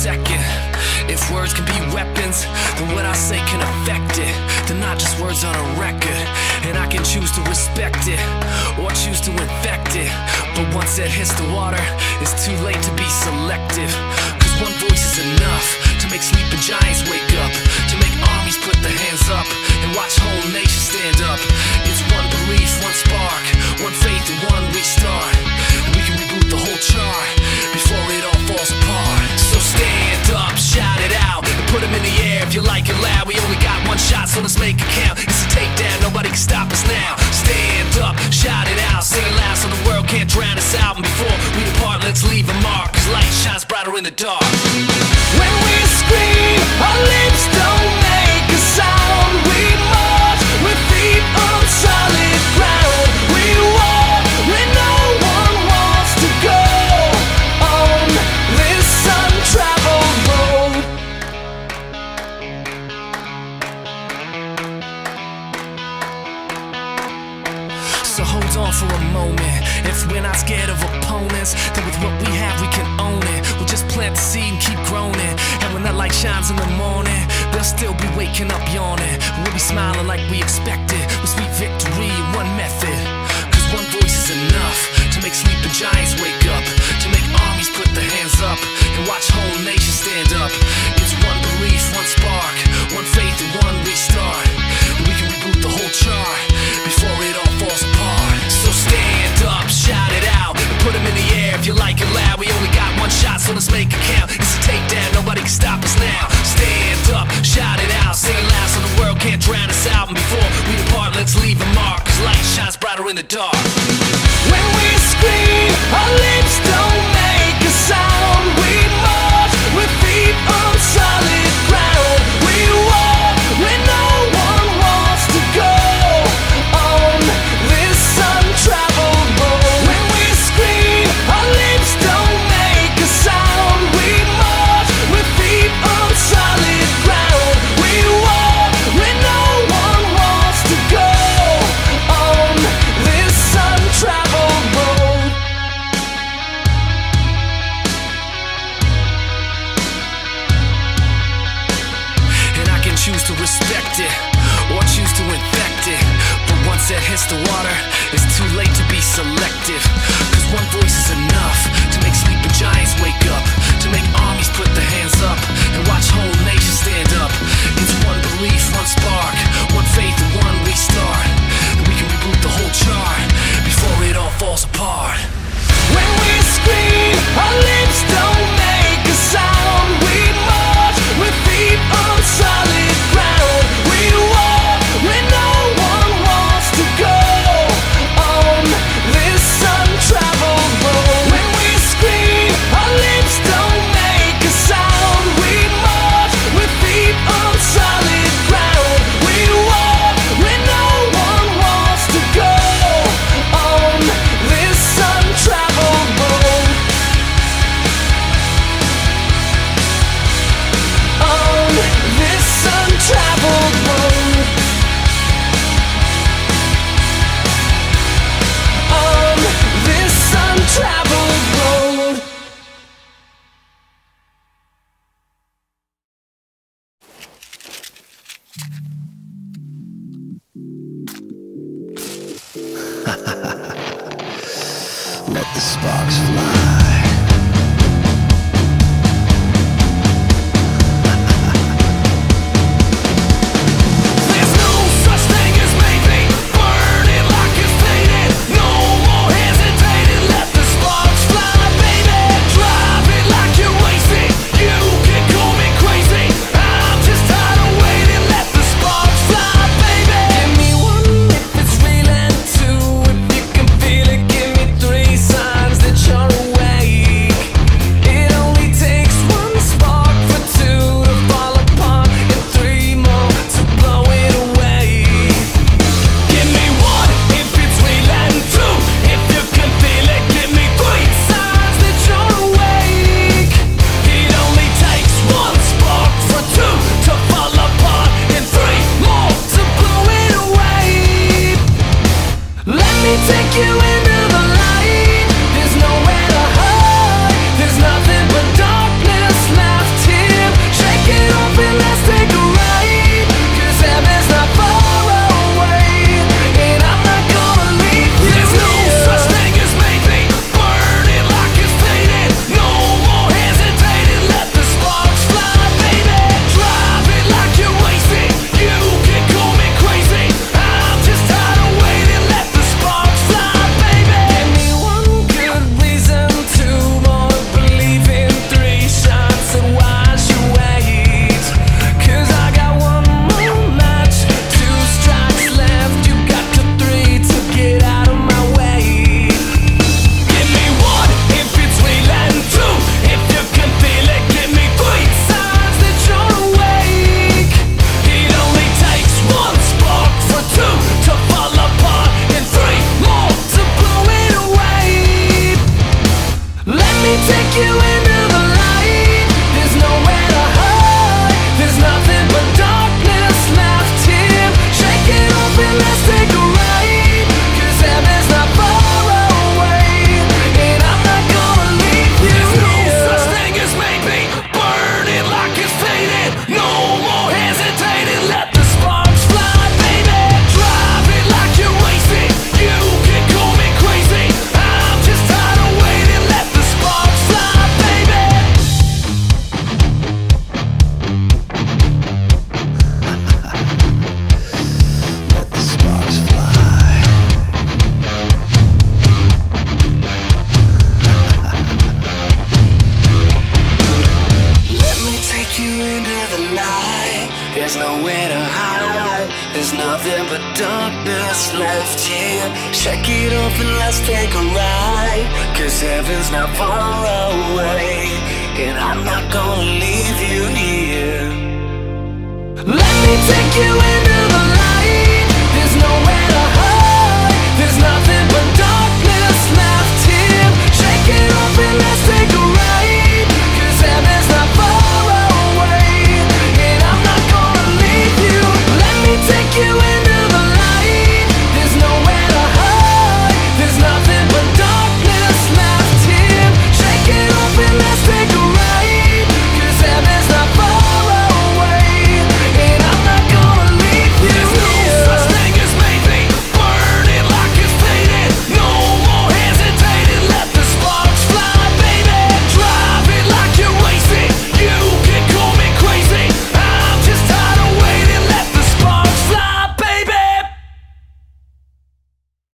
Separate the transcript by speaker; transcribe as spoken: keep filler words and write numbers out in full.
Speaker 1: second. If words can be weapons, then what I say can affect it. They're not just words on a record, and I can choose to respect it or choose to infect it. But once it hits the water, it's too late to be selective. Cause one voice is enough to make sleeping giants wake up, to make armies put their hands up and watch whole nations stand up. It's one belief, one spark, one faith and one restart, and we can reboot the whole chart before it all falls apart. So stand up, shout it out, and put them in the air if you like it loud. We only got one shot, so let's make it count. It's a takedown, nobody can stop us now. Stand up, shout it out, sing it loud so the world can't drown us out. And before we depart, let's leave a mark, cause light shines brighter in the dark. When we scream, our lips don't make a sound. We march with feet on solid ground. We walk where no one wants to go on this untraveled road. So hold on for a moment. If we're not scared of opponents, then with what we have we can own it. We'll just plant the seed and keep growing it. And when that light shines in the morning, they'll still be waking up yawning. We'll be smiling like we expected, with sweet victory in one method. Cause one voice is enough to make sleeping giants wake up, to make armies put their hands up and watch whole nations stand up. It's one belief, one spark, one faith and one restart, and we can reboot the whole chart before it all falls apart. So stand up, shout it out, and put them in the air if you like it loud. We only got one shot, so let's make it count. It's a takedown, nobody can stop us now. Stand up, shout it out, sing it loud so the world can't drown us out. And before we depart, let's leave a mark, cause light shines brighter in the dark. When we scream, our lips don't make a sound. We march with feet on solid ground. We walk where no one wants to go on this untraveled road. When we scream, our lips don't make a sound. We march with feet on solid ground. We walk where no one wants to go on this untraveled road. And I can choose to respect it or choose to infect it. But once it hits the water, it's too late to be selective. Cause one voice is enough to make sleeping giants wake up, to make armies put their hands up and watch whole nations stand up. It's one belief, one spark, one faith and one restart, and we can reboot the whole chart before it all falls apart. When we scream, our lips don't make a sound. We march with feet on solid ground. We walk where no one wants to go on this untraveled road. When we scream, our lips don't make a sound. We march with feet on solid ground. We walk where no one wants to go on this untraveled road. On this untraveled road. On this untraveled road.
Speaker 2: Let the sparks fly.
Speaker 1: There's no such thing as maybe. Burn it like it's tainted. No more hesitating. Let the sparks fly, baby. Drive it like you're wasting. You can call me crazy. I'm just tired of waiting. Let the sparks fly, baby. Give me one if it's real and two if you can feel it. Give me three signs that you're awake. It only takes one spark for two to fall apart and three more to blow it away. Give me one if it's real and two if you can feel it. Give me three signs that you're awake. It only takes one spark for two to fall apart and three more to blow it away. Let me take you into the light. There's nowhere to hide. There's nothing but darkness left just left here. Check it off and let's take a ride, 'cause heaven's not far away, and I'm not gonna leave you here. Let me take you in.